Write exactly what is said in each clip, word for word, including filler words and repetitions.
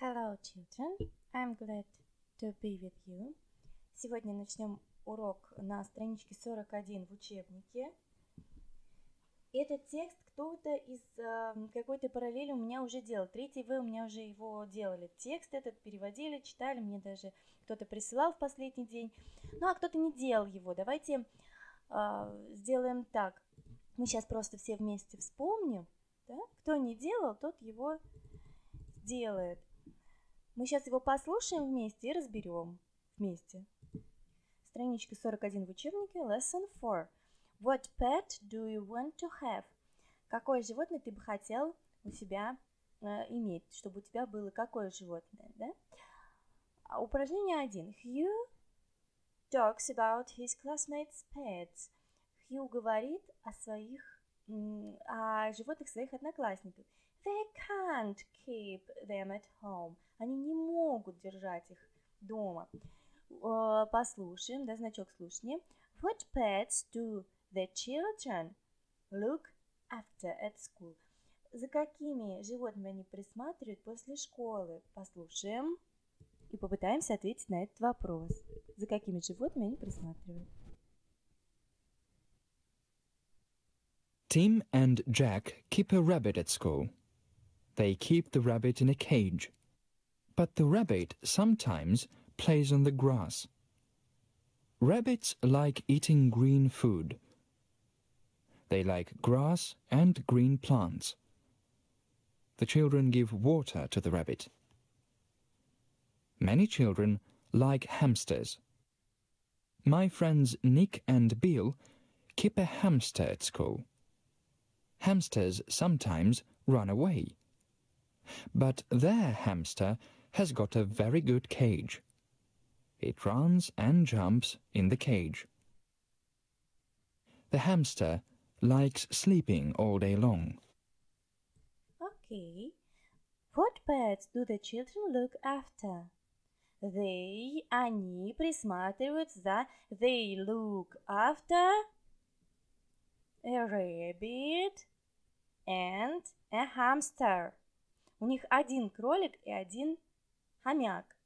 Hello, children. I'm glad to be with you. Сегодня начнем урок на страничке сорок один в учебнике. Этот текст кто-то из э, какой-то параллели у меня уже делал. Третий В у меня уже его делали. Текст этот переводили, читали, мне даже кто-то присылал в последний день. Ну, а кто-то не делал его. Давайте э, сделаем так. Мы сейчас просто все вместе вспомним. Да? Кто не делал, тот его сделает. Мы сейчас его послушаем вместе и разберем вместе. Страничка сорок один в учебнике, lesson four. What pet do you want to have? Какое животное ты бы хотел у себя э, иметь, чтобы у тебя было какое животное, да? Упражнение один. Hugh talks about his classmates' pets. Хью говорит о своих, о животных своих одноклассников. They can't keep them at home. Они не могут держать их дома. Послушаем, да, значок слушания. What pets do the children look after at school? За какими животными они присматривают после школы? Послушаем и попытаемся ответить на этот вопрос. За какими животными они присматривают? Tim and Jack keep a rabbit at school. They keep the rabbit in a cage. But the rabbit sometimes plays on the grass. Rabbits like eating green food. They like grass and green plants. The children give water to the rabbit. Many children like hamsters. My friends Nick and Bill keep a hamster at school. Hamsters sometimes run away. But their hamster has got a very good cage. It runs and jumps in the cage. The hamster likes sleeping all day long. Okay. What pets do the children look after? They, они присматривают за, they look after a rabbit and a hamster. У них один кролик и один хомяк.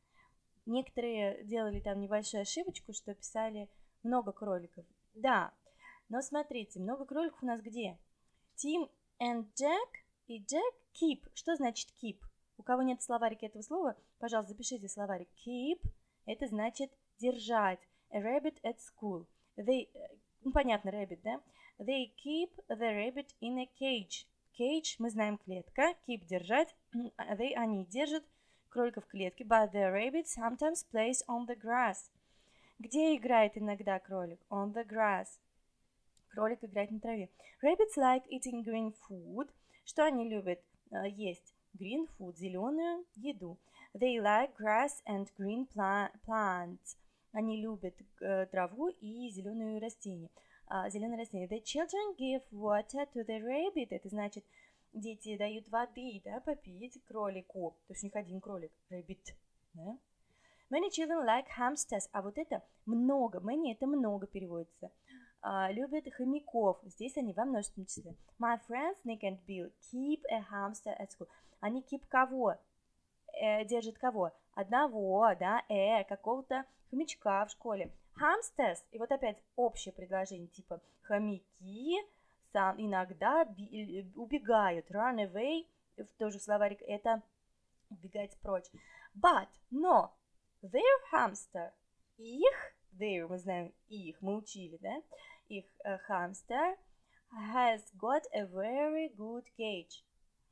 Некоторые делали там небольшую ошибочку, что писали много кроликов. Да, но смотрите, много кроликов у нас где? Tim and Jack и Jack keep. Что значит keep? У кого нет в словарике этого слова, пожалуйста, запишите словарик. Keep – это значит держать. A rabbit at school. They, ну, понятно, rabbit, да? They keep the rabbit in a cage. Cage, мы знаем, клетка. Keep – держать. They, они держат кролика в клетке. But the rabbit sometimes plays on the grass. Где играет иногда кролик? On the grass. Кролик играет на траве. Rabbits like eating green food. Что они любят uh, есть? Green food, зеленую еду. They like grass and green pla- plants. Они любят uh, траву и зеленые растения. Uh, зеленые растения. The children give water to the rabbit. Это значит, дети дают воды, да, попить кролику. То есть у них один кролик. Rabbit. Да? Many children like hamsters. А вот это много. Many это много переводится. Uh, любят хомяков. Здесь они во множественном числе. My friends Nick and Bill keep a hamster at school. Они keep кого? Э, держат кого? Одного, да, э, какого-то хомячка в школе. Hamsters. И вот опять общее предложение, типа хомяки сам иногда би- убегают. Run away, тоже словарик, это убегать прочь. But, но, their hamster, их, their, мы знаем, их, мы учили, да, их uh, hamster has got a very good cage.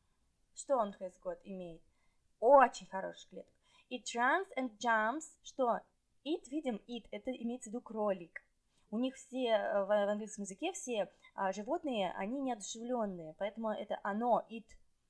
Что он has got имеет? Очень хорошую клетку. It runs and jumps. Что? It, видим, it, это имеется в виду кролик. У них все, в, в английском языке все а, животные, они неодушевленные, поэтому это оно, it.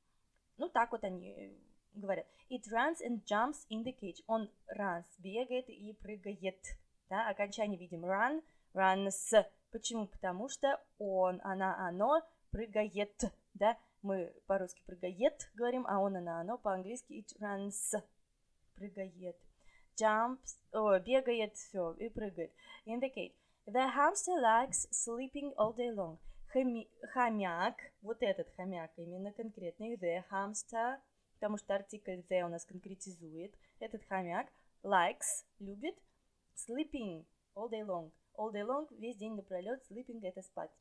Ну, так вот они говорят. It runs and jumps in the cage. Он runs, бегает и прыгает. Да, окончание видим run, runs. Почему? Потому что он, она, оно прыгает. Да, мы по-русски прыгает говорим, а он, она, оно по-английски it runs. Прыгает. Jumps, о, бегает, все, и прыгает. In the cage. The hamster likes sleeping all day long. Хоми, хомяк, вот этот хомяк, именно конкретный, the hamster, потому что артикль the у нас конкретизует. Этот хомяк likes, любит sleeping all day long. All day long, весь день напролет, sleeping – это спать.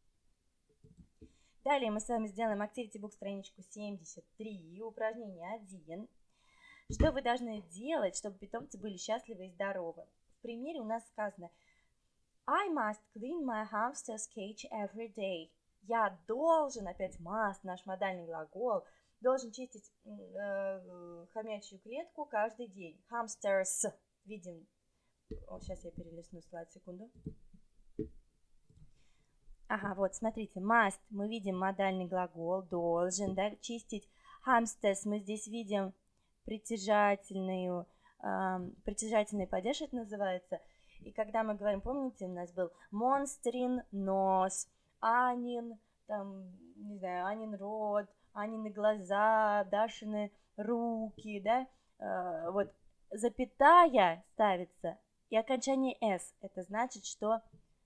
Далее мы с вами сделаем Activity Book страничку семьдесят три, упражнение один. Что вы должны делать, чтобы питомцы были счастливы и здоровы? В примере у нас сказано I must clean my hamster's cage every day. Я должен, опять must, наш модальный глагол, должен чистить э, хомячью клетку каждый день. Hamsters. Видим. О, сейчас я перелистну слайд, секунду. Ага, вот, смотрите, must, мы видим модальный глагол, должен, да, чистить. Hamsters, мы здесь видим притяжательную, э, притяжательный падеж, это называется. И когда мы говорим, помните, у нас был монстрин нос, Анин, там, не знаю, Анин рот, Анины глаза, Дашины руки, да, э, вот, запятая ставится, и окончание «с», это значит, что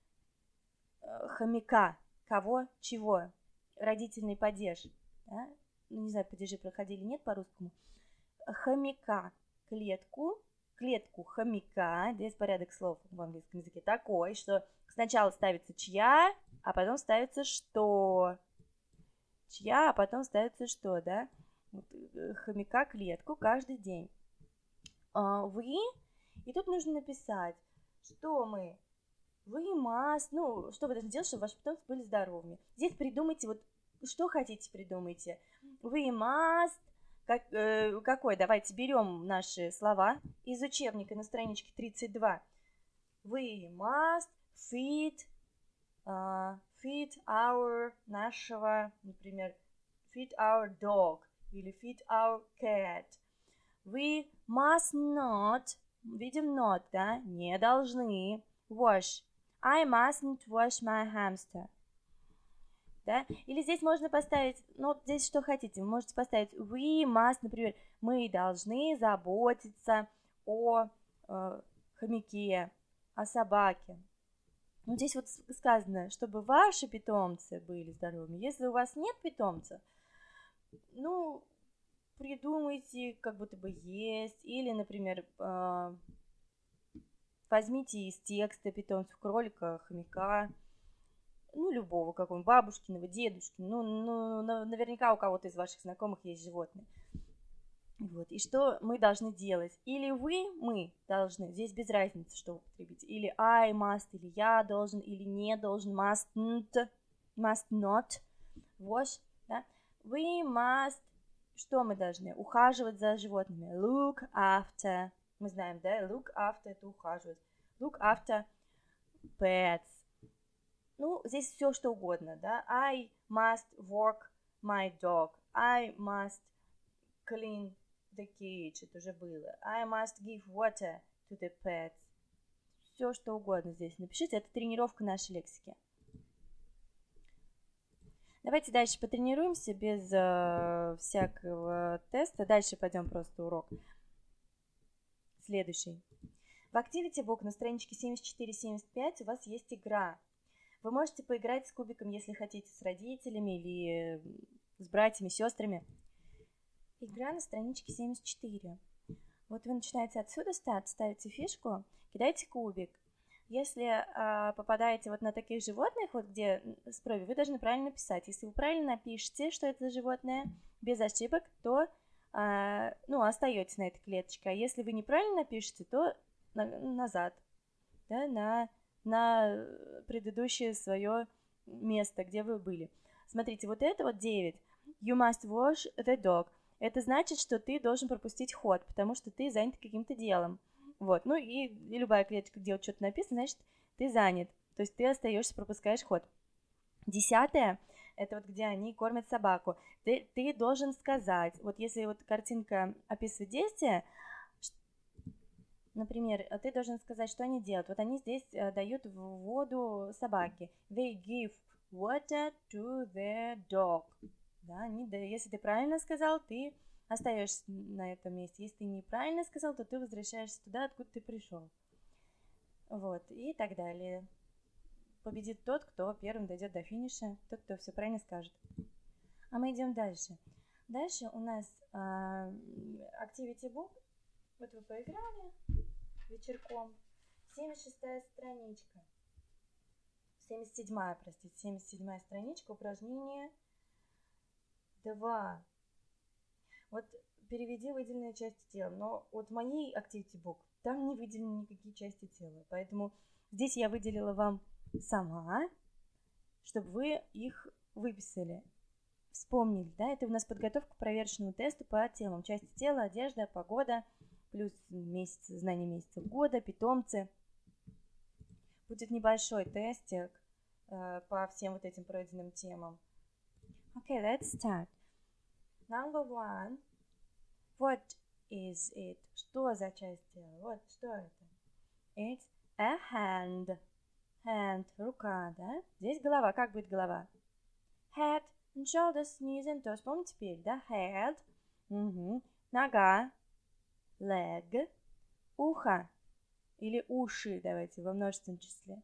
э, хомяка, кого, чего, родительный падеж, да? Ну, не знаю, падежи проходили, нет по-русскому, хомяка, клетку, клетку хомяка, здесь порядок слов в английском языке такой, что сначала ставится чья, а потом ставится что. Чья, а потом ставится что, да? Вот, хомяка клетку каждый день. А, вы, и тут нужно написать, что мы, вы must, ну, что вы должны делать, чтобы ваши питомцы были здоровыми. Здесь придумайте, вот, что хотите, придумайте. Вы must, как, э, какой, давайте берем наши слова из учебника на страничке тридцать два. We must feed, uh, feed our, нашего, например, feed our dog или feed our cat. We must not, видим not, да, не должны wash. I mustn't wash my hamster. Да? Или здесь можно поставить, ну, здесь что хотите, вы можете поставить we must, например, мы должны заботиться о э, хомяке, о собаке. Ну, здесь вот сказано, чтобы ваши питомцы были здоровыми. Если у вас нет питомцев, ну, придумайте, как будто бы есть, или, например, э, возьмите из текста питомцев кролика, хомяка, ну, любого какого-нибудь, бабушкиного, дедушкиного, ну, ну, наверняка у кого-то из ваших знакомых есть животные. Вот, и что мы должны делать? Или вы, мы должны, здесь без разницы, что употребить, или I must, или я должен, или не должен, mustn't, must not, wash, да? We must, что мы должны? Ухаживать за животными, look after, мы знаем, да, look after это ухаживать, look after pets. Ну, здесь все что угодно, да. I must work my dog. I must clean the cage. Это уже было. I must give water to the pets. Все что угодно здесь напишите. Это тренировка нашей лексики. Давайте дальше потренируемся без э, всякого теста. Дальше пойдем просто урок. Следующий. В Activity Book на страничке семьдесят четыре семьдесят пять у вас есть игра. Вы можете поиграть с кубиком, если хотите, с родителями или с братьями, сестрами. Игра на страничке семьдесят четыре. Вот вы начинаете отсюда стать, ставите фишку, кидаете кубик. Если а, попадаете вот на таких животных, вот где с проби, вы должны правильно писать. Если вы правильно напишете, что это за животное, без ошибок, то а, ну, остаетесь на этой клеточке. А если вы неправильно напишете, то на, назад, да, на... на предыдущее свое место, где вы были. Смотрите, вот это вот девять. You must wash the dog. Это значит, что ты должен пропустить ход, потому что ты занят каким-то делом. Вот. Ну и, и любая клеточка, где вот что-то написано, значит, ты занят. То есть ты остаешься, пропускаешь ход. Десятое, это вот где они кормят собаку. Ты, ты должен сказать, вот если вот картинка описывает действие, например, ты должен сказать, что они делают. Вот они здесь дают воду собаке. They give water to the dog. Да, они, да, если ты правильно сказал, ты остаешься на этом месте. Если ты неправильно сказал, то ты возвращаешься туда, откуда ты пришел. Вот, и так далее. Победит тот, кто первым дойдет до финиша, тот, кто все правильно скажет. А мы идем дальше. Дальше у нас э, Activity Book. Вот вы поиграли вечерком. семьдесят шестая страничка. семьдесят седьмая, простите, семьдесят седьмая страничка, упражнение два. Вот переведи выделенные части тела. Но вот в моей Activity Book там не выделены никакие части тела. Поэтому здесь я выделила вам сама, чтобы вы их выписали. Вспомнили, да? Это у нас подготовка к проверочному тесту по темам. Части тела, одежда, погода, плюс месяц, знание месяца года, питомцы. Будет небольшой тестик э, по всем вот этим пройденным темам. Okay, let's start. Number one. What is it? Что за часть тела? Вот, что это? It's a hand. Hand, рука, да? Здесь голова. Как будет голова? Head, shoulders, knees and toes. Помните теперь, да? Head. Угу. Нога. Leg. Ухо. Или уши, давайте, во множественном числе.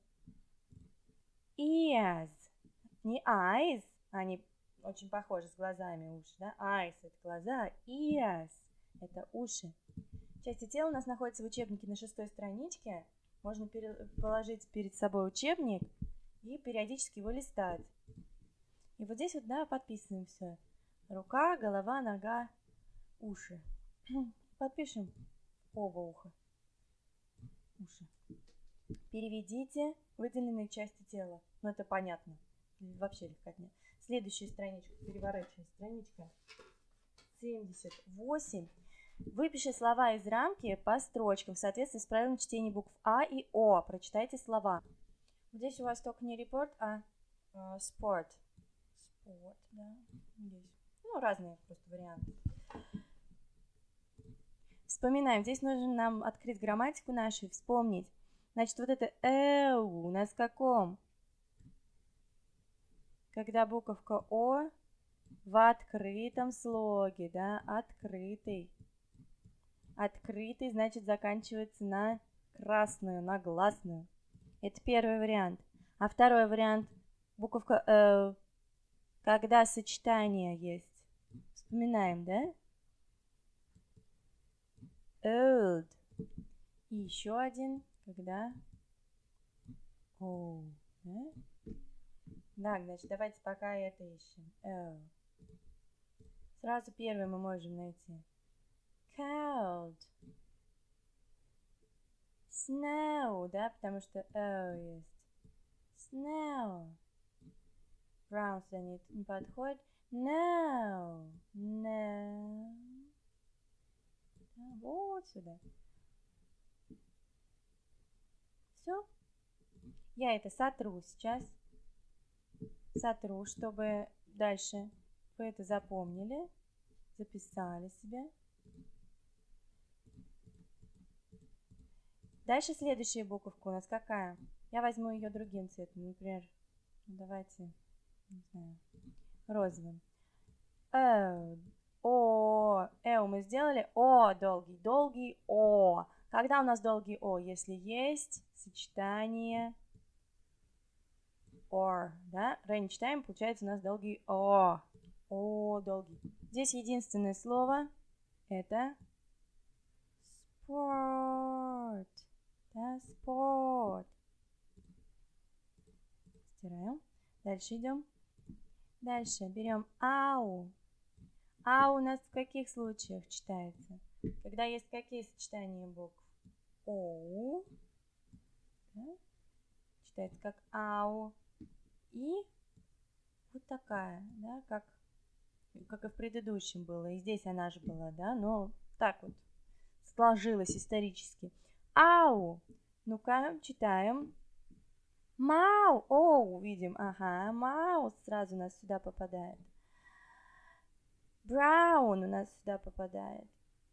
Ears. Не eyes, они очень похожи с глазами уши, да? Eyes – это глаза, ears – это уши. Части тела у нас находятся в учебнике на шестой страничке. Можно пере- положить перед собой учебник и периодически его листать. И вот здесь вот, да, подписываем все. Рука, голова, нога, уши. Подпишем оба уха. Уши. Переведите выделенные части тела. Ну, это понятно. Вообще легкотня. Следующая страничка, переворачиваем страничка семьдесят восемь. Выпиши слова из рамки по строчкам в соответствии с правильным чтением букв А и О. Прочитайте слова. Здесь у вас только не репорт, а э, спорт. Спорт, да. Здесь. Ну, разные просто варианты. Вспоминаем. Здесь нужно нам открыть грамматику нашу и вспомнить. Значит, вот это «эу» у нас в каком? Когда буковка О в открытом слоге, да, открытый. Открытый, значит, заканчивается на красную, на гласную. Это первый вариант. А второй вариант, буковка «э», когда сочетание есть. Вспоминаем, да? Old. И еще один, когда «о», да? Так, значит, давайте пока это ищем. Oh. Сразу первый мы можем найти. Cold. Snow, да, потому что oh есть. Snow. Brown сюда не, не подходит. No. No. Да, вот сюда. Все. Я это сотру сейчас. Сотру, чтобы дальше вы это запомнили, записали себе. Дальше следующая буковка у нас какая? Я возьму ее другим цветом, например, давайте, не знаю, розовым. О, О, О мы сделали. О, долгий, долгий О. Когда у нас долгий О? Если есть сочетание or, да? Ре не читаем, получается у нас долгий О. О, долгий. Здесь единственное слово это sport. Да, sport. Стираем. Дальше идем. Дальше берем ау. А у нас в каких случаях читается? Когда есть какие сочетания букв? Оу. Да? Читается как ау. И вот такая, да, как, как и в предыдущем было. И здесь она же была, да, но так вот сложилось исторически. Ау. Ну-ка, читаем. Мау. Оу, видим. Ага, маус сразу у нас сюда попадает. Браун у нас сюда попадает.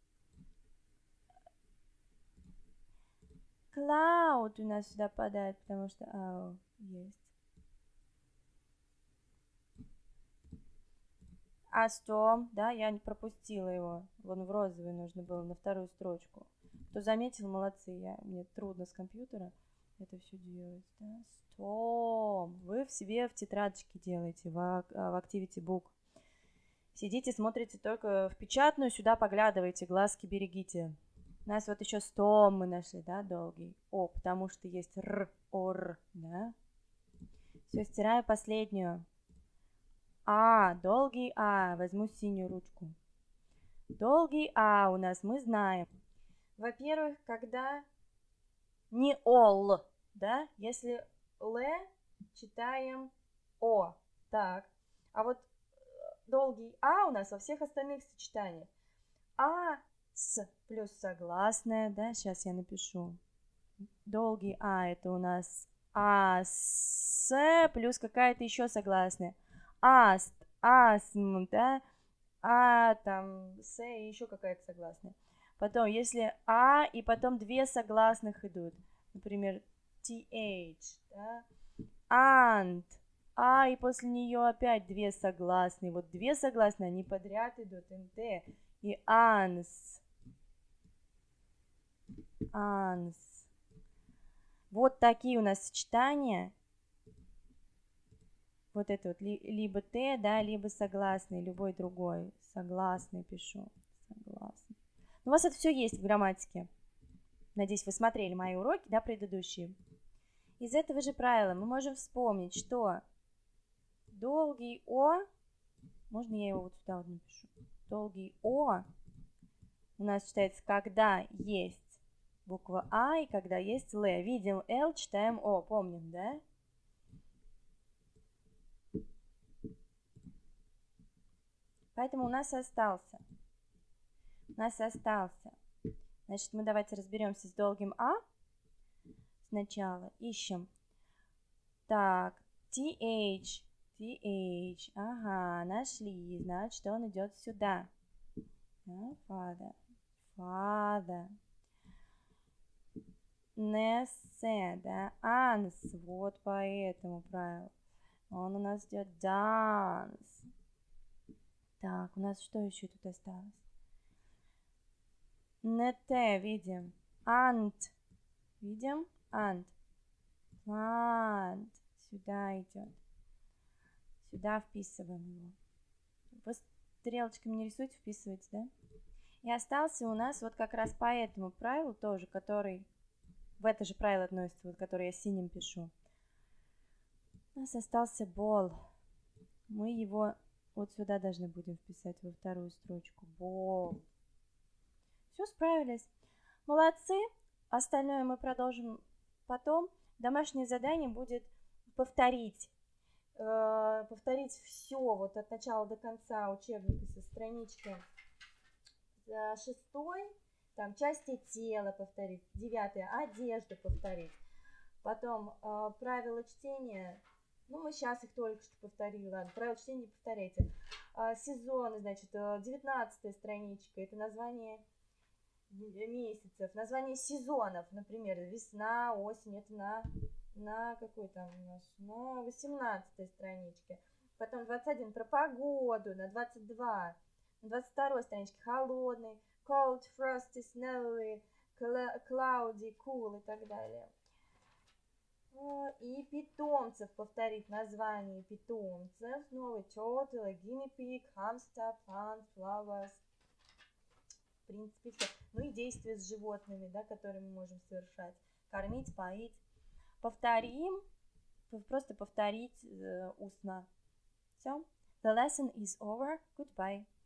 Cloud у нас сюда попадает, потому что ау есть. А Storm, да, я не пропустила его. Вон в розовый нужно было на вторую строчку. Кто заметил, молодцы. Я, мне трудно с компьютера это все делать. Да? Storm. Вы в себе в тетрадочке делаете, в, в Activity Book. Сидите, смотрите только в печатную, сюда поглядывайте, глазки берегите. У нас вот еще стом мы нашли, да, долгий. О, потому что есть р, ор, да. Все, стираю последнюю. А, долгий А. Возьму синюю ручку. Долгий А у нас мы знаем. Во-первых, когда не ол, да, если л, читаем о. Так, а вот долгий А у нас во всех остальных сочетаниях. А, с плюс согласная, да, сейчас я напишу. Долгий А это у нас А, с плюс какая-то еще согласная. Аст, асм, да, а, там, с и еще какая-то согласная. Потом, если А и потом две согласных идут, например, th, да, and, А и после нее опять две согласные. Вот две согласные, они подряд идут, нт и ans, ans. Вот такие у нас сочетания. Вот это вот, либо Т, да, либо согласный, любой другой. Согласный пишу. Согласный. У вас это все есть в грамматике. Надеюсь, вы смотрели мои уроки, да, предыдущие. Из этого же правила мы можем вспомнить, что долгий О, можно я его вот сюда вот напишу, долгий О у нас читается, когда есть буква А и когда есть Л. Видим Л, читаем О, помним, да? Поэтому у нас остался. У нас остался. Значит, мы давайте разберемся с долгим А. Сначала ищем. Так, th, th. Ага, нашли. Значит, он идет сюда. Да, father, father. Несе, да, ans. Вот по этому правилу. Он у нас идет dance. Так, у нас что еще тут осталось? Нете видим. Ант. Видим? Ант. Ант. Сюда идет. Сюда вписываем его. Вы стрелочками не рисуйте, вписывайте, да? И остался у нас вот как раз по этому правилу тоже, который в это же правило относится, вот который я синим пишу. У нас остался бол. Мы его вот сюда должны будем вписать во вторую строчку. Бол. Все, справились. Молодцы. Остальное мы продолжим потом. Домашнее задание будет повторить. Э, повторить все вот от начала до конца учебника со странички шестой. Там части тела повторить. Девятое. Одежду повторить. Потом э, правила чтения. Ну, мы сейчас их только что повторили, ладно, правила чтения не повторяйте. А, сезоны, значит, девятнадцатая страничка, это название месяцев, название сезонов, например, весна, осень, это на, на какой там у нас, на восемнадцатой страничке. Потом двадцать один про погоду, на двадцать два, на двадцать второй страничке холодный, cold, frosty, snowy, cloudy, cool и так далее. И питомцев повторить название питомцев. Новый turtle, guinea pig, hamster, plant, flowers. В принципе, все. Ну и действия с животными, да, которые мы можем совершать. Кормить, поить. Повторим. Просто повторить э, устно. Все. The lesson is over. Goodbye.